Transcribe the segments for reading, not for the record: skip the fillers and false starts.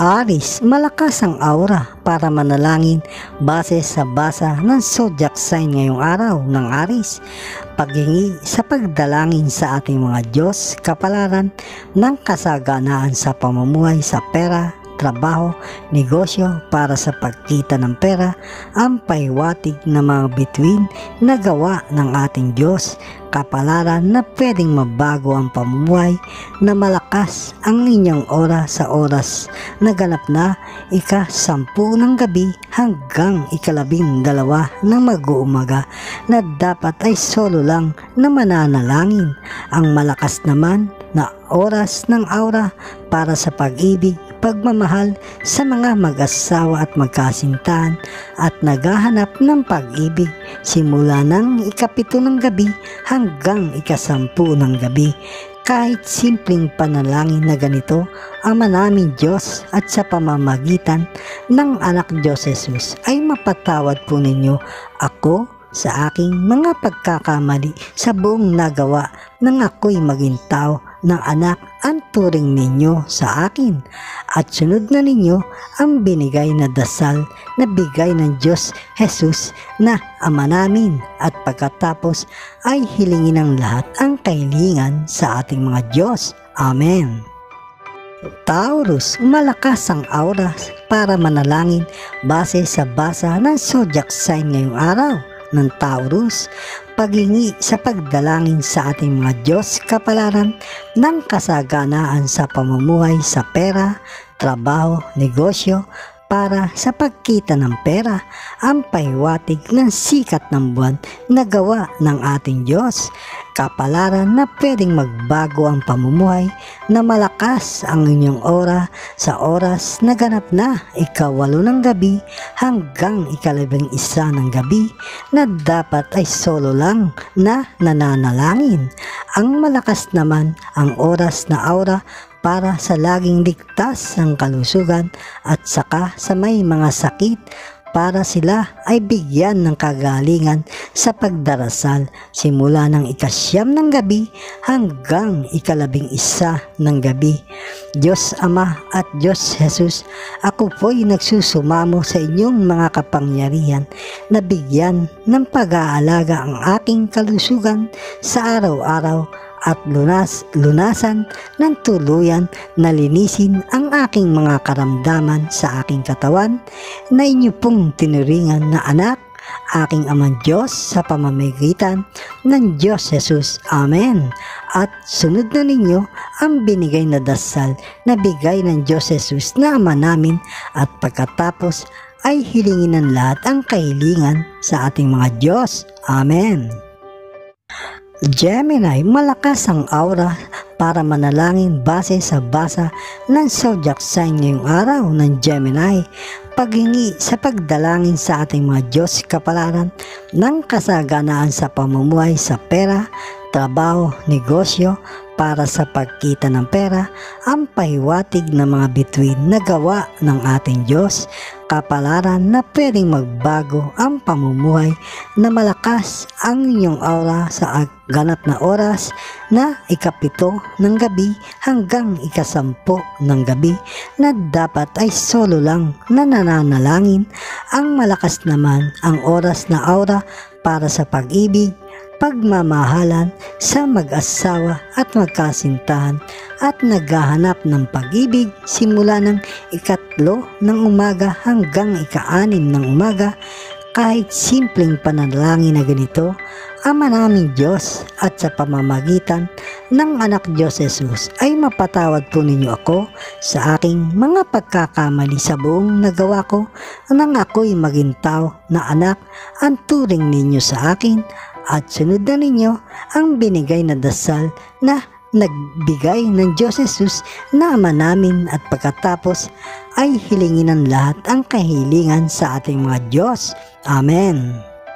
Aries, malakas ang aura para manalangin base sa basa ng zodiac sign ngayong araw ng Aries. Paghingi sa pagdalangin sa ating mga Diyos, kapalaran ng kasaganaan sa pamumuhay sa pera, trabaho, negosyo para sa pagkita ng pera, ang pahiwatig na mga bituin na gawa ng ating Diyos, kapalaran na pwedeng mabago ang pamumuhay, na malakas ang inyong oras sa oras na ganap na ika-10 ng gabi hanggang ika-12 ng mag-uumaga, na dapat ay solo lang na mananalangin. Ang malakas naman na oras ng aura para sa pag-ibig, pagmamahal sa mga mag-asawa at magkasintahan at naghahanap ng pag-ibig simula ng ika-7 ng gabi hanggang ika-10 ng gabi. Kahit simpleng panalangin na ganito, Ama naming Diyos, at sa pamamagitan ng anak Diyos Jesus ay mapatawad po ninyo ako sa aking mga pagkakamali sa buong nagawa nang ako'y maging tao ng anak ang turing ninyo sa akin, at sunod na ninyo ang binigay na dasal na bigay ng Diyos Jesus na Ama namin, at pagkatapos ay hilingin ng lahat ang kahilingan sa ating mga Diyos. Amen. Taurus, malakas ang aura para manalangin base sa basa ng zodiac sign ngayong araw ng Taurus. Paghingi sa pagdalangin sa ating mga Diyos, kapalaran ng kasaganaan sa pamumuhay sa pera, trabaho, negosyo para sa pagkita ng pera, ang pahiwatig ng sikat ng buwan na gawa ng ating Diyos, kapalaran na pwedeng magbago ang pamumuhay, na malakas ang inyong ora sa oras na ganap na ika-8 ng gabi hanggang ika-11 ng gabi, na dapat ay solo lang na nananalangin. Ang malakas naman ang oras na aura para sa laging ligtas ng kalusugan at saka sa may mga sakit, para sila ay bigyan ng kagalingan sa pagdarasal simula ng ika-9 ng gabi hanggang ika-11 ng gabi. Diyos Ama at Diyos Jesus, ako po'y nagsusumamo sa inyong mga kapangyarihan na bigyan ng pag-aalaga ang aking kalusugan sa araw-araw, at lunasan ng tuluyan na linisin ang aking mga karamdaman sa aking katawan, na inyo pong tinuringan na anak, aking Amang Diyos, sa pamamagitan ng Diyos Jesus. Amen. At sunod na ninyo ang binigay na dasal na bigay ng Diyos Jesus na Ama namin, at pagkatapos ay hilingin ng lahat ang kahilingan sa ating mga Diyos. Amen. Gemini, malakas ang aura para manalangin base sa basa ng zodiac sign ngayong araw ng Gemini. Paghingi sa pagdalangin sa ating mga Diyos, kapalaran ng kasaganaan sa pamumuhay sa pera, trabaho, negosyo para sa pagkita ng pera, ang pahiwatig ng mga bituin na gawa ng ating Diyos, kapalaran na pwedeng magbago ang pamumuhay, na malakas ang inyong aura sa ganap na oras na ika-7 ng gabi hanggang ika-10 ng gabi, na dapat ay solo lang na nananalangin. Ang malakas naman ang oras na aura para sa pag-ibig, pagmamahalan sa mag-asawa at magkasintahan at naghahanap ng pag-ibig simula ng ika-3 ng umaga hanggang ika-6 ng umaga. Kahit simpleng panalangin na ganito, Ama naming Diyos, at sa pamamagitan ng anak Diyos Jesus ay mapatawad po ninyo ako sa aking mga pagkakamali sa buong nagawa ko nang ako'y maging tao na anak ang turing ninyo sa akin, at sunod na ninyo ang binigay na dasal na nagbigay ng Diyos Jesus na Ama namin, at pagkatapos ay hilingin ng lahat ang kahilingan sa ating mga Diyos. Amen.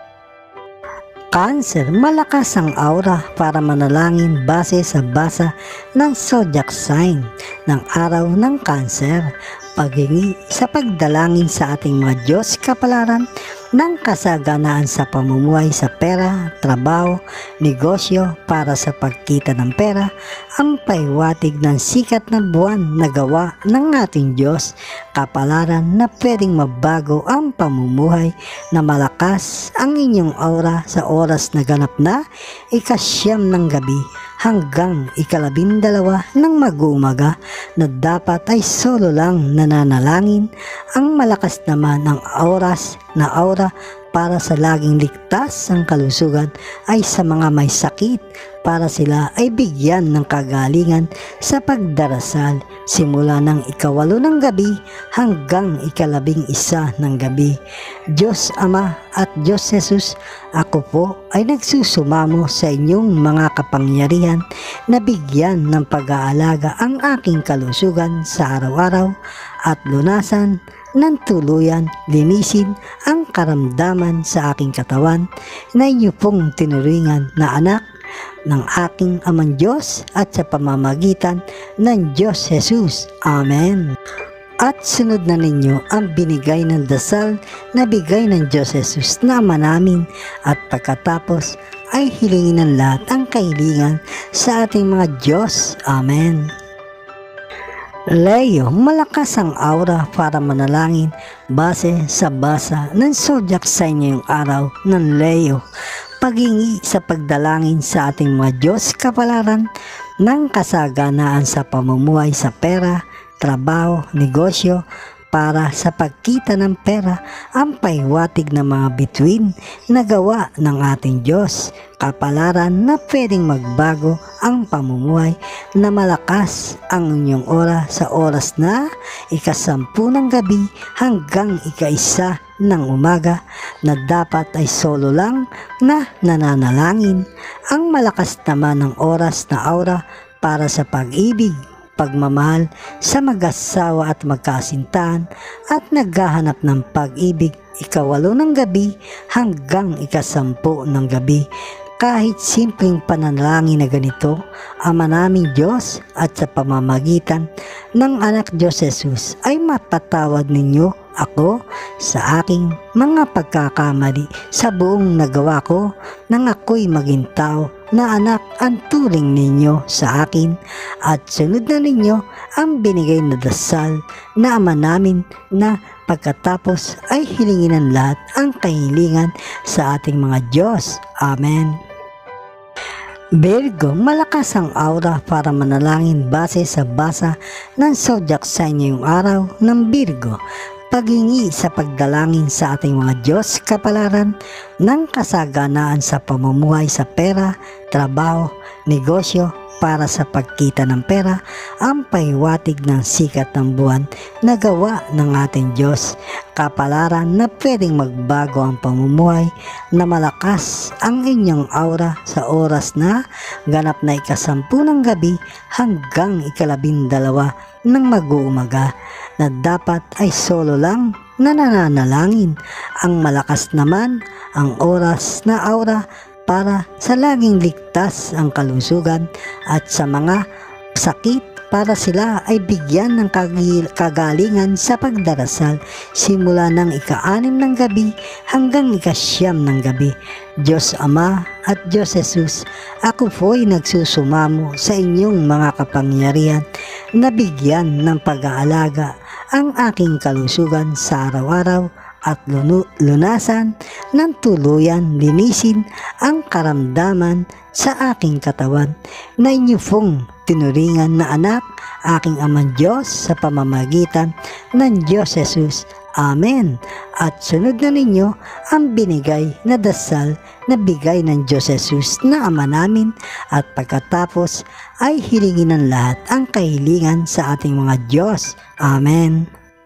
Cancer, malakas ang aura para manalangin base sa basa ng zodiac sign ng araw ng Cancer. paghingi sa pagdalangin sa ating mga Diyos kapalaran ng kasaganaan sa pamumuhay sa pera, trabaho, negosyo para sa pagkita ng pera, ang paiwatig ng sikat na buwan na gawa ng ating Diyos kapalaran na pwedeng mabago ang pamumuhay na malakas ang inyong aura sa oras na ganap na ika-9 ng gabi hanggang ika-12 ng mag-uumaga na dapat ay solo lang nananalangin. Ang malakas naman ang oras na aura para sa laging ligtas ang kalusugan ay sa mga may sakit para sila ay bigyan ng kagalingan sa pagdarasal simula ng ika-8 ng gabi hanggang ika-11 ng gabi. Diyos Ama at Diyos Jesus, ako po ay nagsusumamo sa inyong mga kapangyarihan na bigyan ng pag-aalaga ang aking kalusugan sa araw-araw at lunasan ng tuluyan, linisin ang karamdaman sa aking katawan na inyo pong tinuringan na anak ng aking Amang Diyos at sa pamamagitan ng Diyos Jesus. Amen. At sunod na ninyo ang binigay ng dasal na bigay ng Diyos Jesus na Ama namin at pagkatapos ay hilingin ng lahat ang kahilingan sa ating mga Diyos. Amen. Leo, malakas ang aura para manalangin base sa basa ng zodiac sign ngayong araw ng Leo. Paghingi sa pagdalangin sa ating mga Diyos kapalaran ng kasaganaan sa pamumuhay sa pera, trabaho, negosyo para sa pagkita ng pera, ang paiwatig ng mga bituin na gawa ng ating Diyos kapalaran na pwedeng magbago ang pamumuhay na malakas ang inyong oras sa oras na ika-10 ng gabi hanggang ika-1 ng umaga na dapat ay solo lang na nananalangin. Ang malakas naman ng oras na aura para sa pag-ibig, pagmamahal sa mag-asawa at magkasintahan at naghahanap ng pag-ibig ika-8 ng gabi hanggang ika-10 ng gabi. Kahit simpleng panalangin na ganito, Ama naming Diyos at sa pamamagitan ng anak Diyos Jesus ay mapatawad ninyo ako sa aking mga pagkakamali sa buong nagawa ko nang ako'y maging tao na anak ang turing ninyo sa akin at sunod na ninyo ang binigay na dasal na Ama namin na pagkatapos ay hilingin ng lahat ang kahilingan sa ating mga Diyos. Amen. Virgo, malakas ang aura para manalangin base sa basa ng zodiac sign ngayong araw ng Virgo. Paghingi sa pagdalangin sa ating mga Diyos kapalaran ng kasaganaan sa pamumuhay sa pera, trabaho, negosyo para sa pagkita ng pera, ang paiwatig ng sikat ng buwan na gawa ng ating Diyos kapalaran na pwedeng magbago ang pamumuhay na malakas ang inyong aura sa oras na ganap na ika-10 ng gabi hanggang ika-12 ng mag-uumaga na dapat ay solo lang na nananalangin. Ang malakas naman ang oras na aura para sa laging ligtas ang kalusugan at sa mga sakit para sila ay bigyan ng kagalingan sa pagdarasal simula ng ika-6 ng gabi hanggang ika-9 ng gabi. Diyos Ama at Diyos Jesus, ako po ay nagsusumamo sa inyong mga kapangyarihan na bigyan ng pag-aalaga ang aking kalusugan sa araw-araw at lunasan ng tuluyan, linisin ang karamdaman sa aking katawan na inyo pong tinuringan na anak, aking Amang Diyos sa pamamagitan ng Diyos Jesus. Amen. At sunod na ninyo ang binigay na dasal na bigay ng Diyos Jesus na Ama namin at pagkatapos ay hilingin ng lahat ang kahilingan sa ating mga Diyos. Amen.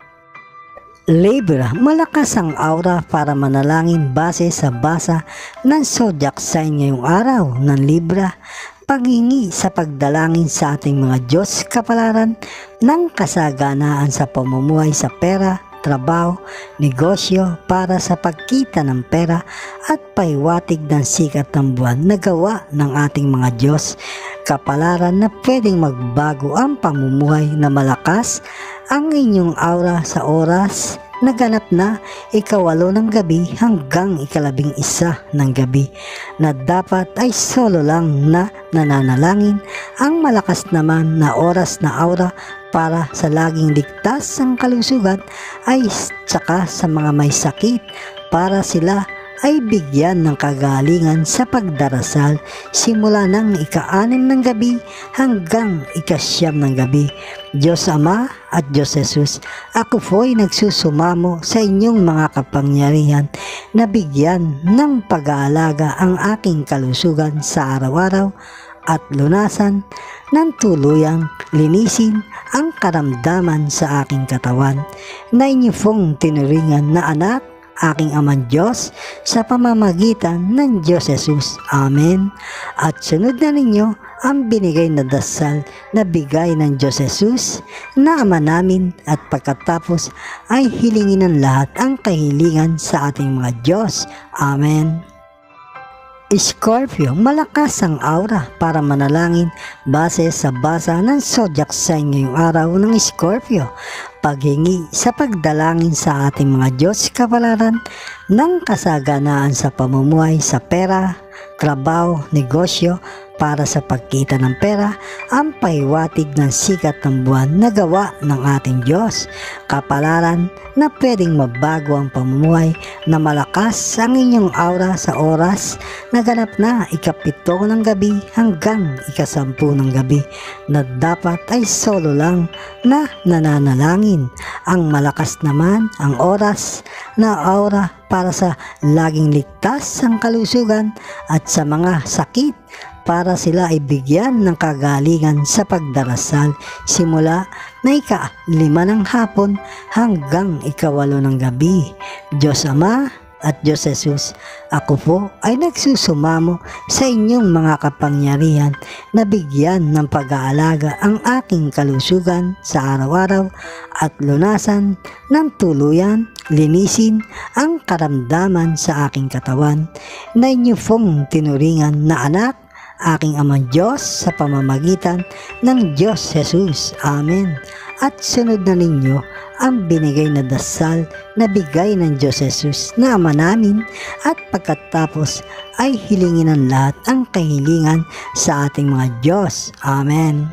Libra, malakas ang aura para manalangin base sa basa ng zodiac sign ngayong araw ng Libra. Paghingi sa pagdalangin sa ating mga Diyos kapalaran ng kasaganaan sa pamumuhay sa pera, trabaho, negosyo para sa pagkita ng pera at pahiwatig ng sikat ng buwan na gawa ng ating mga Diyos. Kapalaran na pwedeng magbago ang pamumuhay na malakas ang inyong aura sa oras na ganap na 8 ng gabi hanggang 11 ng gabi, na dapat ay solo lang na nananalangin. Ang malakas naman na oras na aura para sa laging ligtas ang kalusugan ay tsaka sa mga may sakit para sila ay bigyan ng kagalingan sa pagdarasal simula ng 6 ng gabi hanggang 9 ng gabi. Diyos Ama at Diyos Jesus, ako po'y nagsusumamo sa inyong mga kapangyarihan na bigyan ng pag-aalaga ang aking kalusugan sa araw-araw at lunasan ng tuluyang linisin ang karamdaman sa aking katawan na inyo pong tinuringan na anak, aking Amang Diyos, sa pamamagitan ng Diyos Jesus. Amen. At sunod na ninyo ang binigay na dasal na bigay ng Diyos Jesus na Ama namin, at pagkatapos ay hilingin ng lahat ang kahilingan sa ating mga Diyos. Amen. Scorpio, malakas ang aura para manalangin base sa basa ng zodiac sign ngayong araw ng Scorpio. Paghingi sa pagdalangin sa ating mga Diyos kapalaran ng kasaganaan sa pamumuhay sa pera, trabaho, negosyo para sa pagkita ng pera, ang pahiwatig ng sikat ng buwan na gawa ng ating Diyos. Kapalaran na pwedeng mabago ang pamumuhay na malakas ang inyong aura sa oras na ganap na 7 ng gabi hanggang 10 ng gabi, na dapat ay solo lang na nananalangin. Ang malakas naman ang oras na aura para sa laging ligtas ang kalusugan at sa mga sakit para sila ay bigyan ng kagalingan sa pagdarasal simula na 5 ng hapon hanggang 8 ng gabi. Diyos Ama at Diyos Jesus, ako po ay nagsusumamo sa inyong mga kapangyarihan na bigyan ng pag-aalaga ang aking kalusugan sa araw-araw at lunasan ng tuluyan, linisin ang karamdaman sa aking katawan na inyo pong tinuringan na anak, aking Amang Diyos, sa pamamagitan ng Diyos Jesus. Amen. At sunod na ninyo ang binigay na dasal na bigay ng Diyos Jesus na Ama namin, at pagkatapos ay hilingin ng lahat ang kahilingan sa ating mga Diyos. Amen.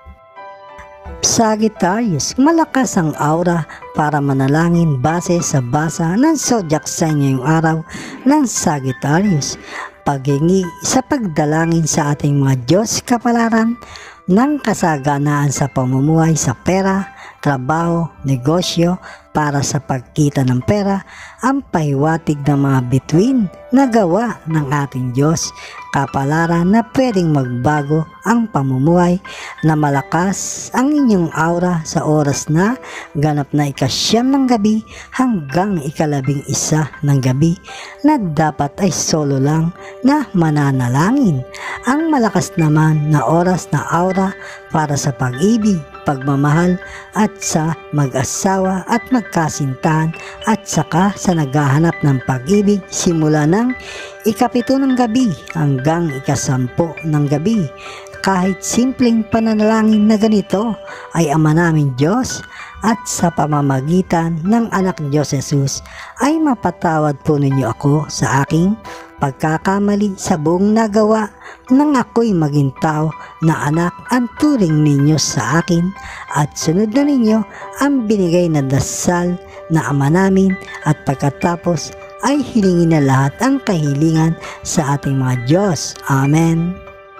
Sagittarius, malakas ang aura para manalangin base sa basa ng zodiac sign ngayong araw ng Sagittarius. Paghingi sa pagdalangin sa ating mga Diyos kapalaran ng kasaganaan sa pamumuhay sa pera, trabaho, negosyo para sa pagkita ng pera, ang pahiwatig ng mga bituin na gawa ng ating Diyos. Kapalaran na pwedeng magbago ang pamumuhay na malakas ang inyong aura sa oras na ganap na 9 ng gabi hanggang 11 ng gabi, na dapat ay solo lang na mananalangin. Ang malakas naman na oras na aura para sa pag-ibig, pagmamahal at sa mag-asawa at magkasintahan, at saka sa naghahanap ng pag-ibig simula ng 7 ng gabi hanggang 10 ng gabi. Kahit simpleng pananalangin na ganito ay Ama namin Diyos, at sa pamamagitan ng anak Diyos Jesus ay mapatawad po ninyo ako sa aking pagkakamali sa buong nagawa nang ako'y maging tao na anak ang turing ninyo sa akin, at sunod na ninyo ang binigay na dasal na Ama namin, at pagkatapos ay hilingin na lahat ang kahilingan sa ating mga Diyos. Amen.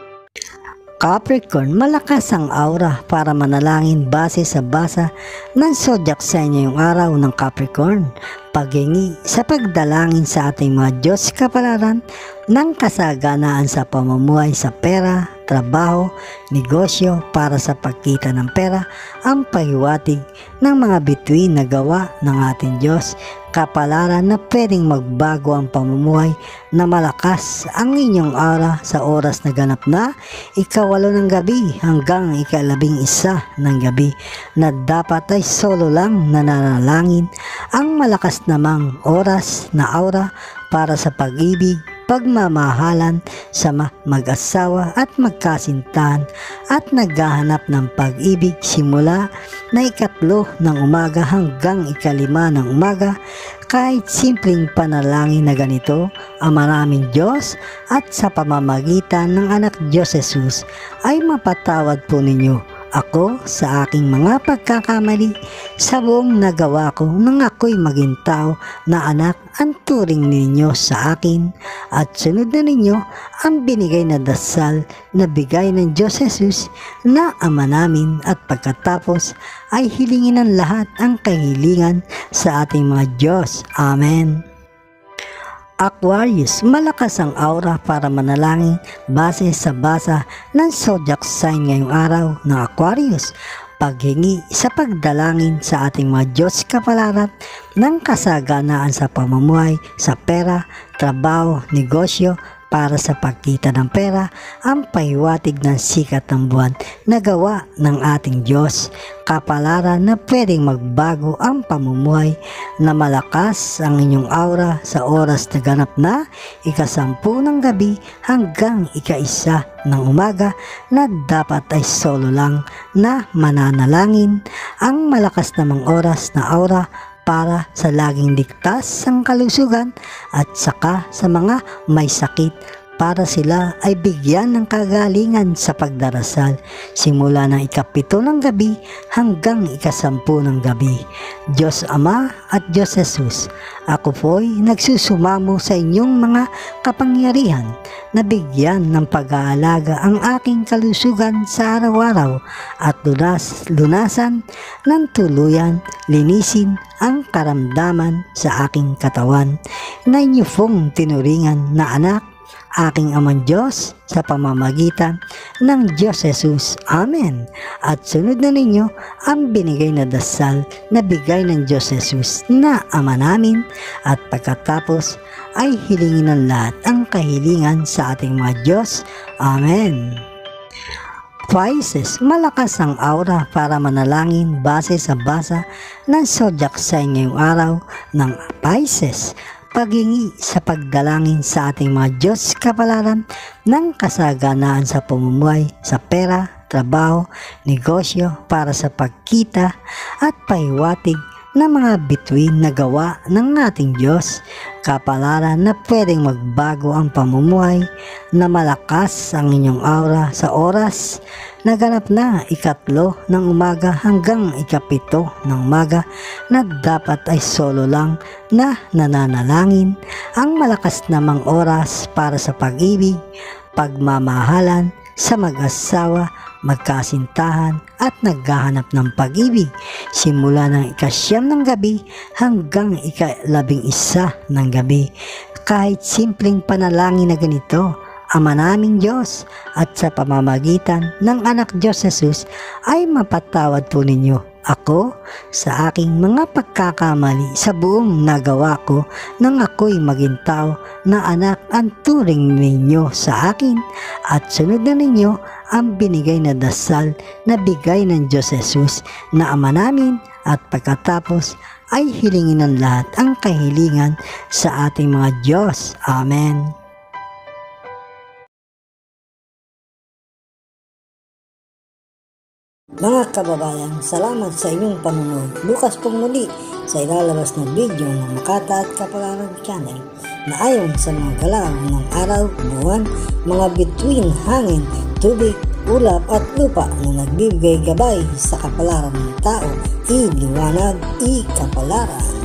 Capricorn, malakas ang aura para manalangin base sa basa ng zodiac sign ngayong araw ng Capricorn. Paghingi sa pagdalangin sa ating mga Diyos kapalaran ng kasaganaan sa pamumuhay sa pera, trabaho, negosyo para sa pagkita ng pera, ang pahiwatig ng mga bituin na gawa ng ating Diyos, kapalaran na pwedeng magbago ang pamumuhay, na malakas ang inyong aura sa oras na ganap na 8 ng gabi hanggang 11 ng gabi, na dapat ay solo lang nananalangin, ang malakas namang oras na aura para sa pag-ibig, pagmamahalan sa mag-asawa at magkasintahan, at naghahanap ng pag-ibig simula na 3 ng umaga hanggang 5 ng umaga. Kahit simpleng panalangin na ganito, Ama naming Diyos, at sa pamamagitan ng anak Diyos Jesus, ay mapatawad po ninyo ako sa aking mga pagkakamali sa buong nagawa ko nang ako'y maging tao na anak ang turing ninyo sa akin, at sunod na ninyo ang binigay na dasal na bigay ng Diyos Jesus na Ama namin, at pagkatapos ay hilingin ng lahat ang kahilingan sa ating mga Diyos. Amen. Aquarius, malakas ang aura para manalangin base sa basa ng zodiac sign ngayong araw ng Aquarius. Paghingi sa pagdalangin sa ating mga Diyos kapalaran ng kasaganaan sa pamumuhay, sa pera, trabaho, negosyo para sa pagkita ng pera, ang pahiwatig ng sikat ng buwan na gawa ng ating Diyos, kapalaran na pwedeng magbago ang pamumuhay, na malakas ang inyong aura sa oras na ganap na 10 ng gabi hanggang 1 ng umaga, na dapat ay solo lang na mananalangin, ang malakas namang oras na aura para sa laging ligtas ang kalusugan, at saka sa mga may sakit para sila ay bigyan ng kagalingan sa pagdarasal simula ng 7 ng gabi hanggang 10 ng gabi. Diyos Ama at Diyos Jesus, ako po'y nagsusumamo sa inyong mga kapangyarihan na bigyan ng pag-aalaga ang aking kalusugan sa araw-araw, at lunasan ng tuluyan, linisin ang karamdaman sa aking katawan na inyo pong tinuringan na anak, aking Amang Diyos, sa pamamagitan ng Diyos Jesus. Amen. At sunod na ninyo ang binigay na dasal na bigay ng Diyos Jesus na Ama namin, at pagkatapos ay hilingin ng lahat ang kahilingan sa ating mga Diyos. Amen. Pisces, malakas ang aura para manalangin base sa basa ng zodiac sign ngayong araw ng Pisces. Paghingi sa pagdalangin sa ating mga Diyos kapalaran ng kasaganaan sa pamumuhay, sa pera, trabaho, negosyo para sa pagkita, at pahiwatig ng mga bituin na gawa ng ating Diyos, kapalaran na pwedeng magbago ang pamumuhay, na malakas ang inyong aura sa oras na ganap na 3 ng umaga hanggang 7 ng umaga, na dapat ay solo lang na nananalangin, ang malakas namang oras para sa pag-ibig, pagmamahalan sa mag-asawa, magkasintahan at naghahanap ng pag-ibig simula ng 9 ng gabi hanggang 11 ng gabi. Kahit simpleng panalangin na ganito, Ama naming Diyos, at sa pamamagitan ng anak Diyos Jesus, ay mapatawad po ninyo ako sa aking mga pagkakamali sa buong nagawa ko nang ako'y maging tao na anak ang turing ninyo sa akin, at sunod na ninyo ang binigay na dasal na bigay ng Diyos Jesus na Ama namin, at pagkatapos ay hilingin ng lahat ang kahilingan sa ating mga Diyos. Amen. Mga kababayan, salamat sa inyong panonood. Bukas pong muli sa ilalabas na video ng Makata at Kapalaran Channel na ayon sa mga galaw ng araw, buwan, mga bituin, hangin, tubig, ulap at lupa na nagbibigay gabay sa kapalaran ng tao, iliwanag, ikapalaran.